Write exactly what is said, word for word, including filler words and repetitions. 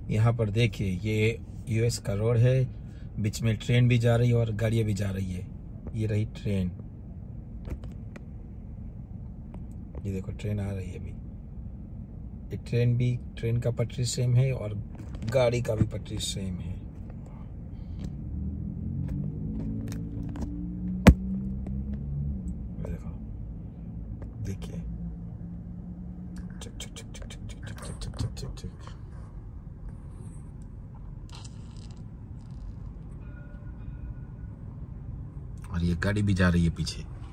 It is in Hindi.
यहाँ पर देखिए ये यूएस का रोड है, बीच में ट्रेन भी जा रही है और गाड़ियाँ भी जा रही है। ये रही ट्रेन, ये देखो ट्रेन आ रही है अभी। ये ट्रेन भी, ट्रेन का पटरी सेम है और गाड़ी का भी पटरी सेम है। देखो, देखिए चक चक चक चक चक चक चक चक चक चक चक। और ये गाड़ी भी जा रही है पीछे।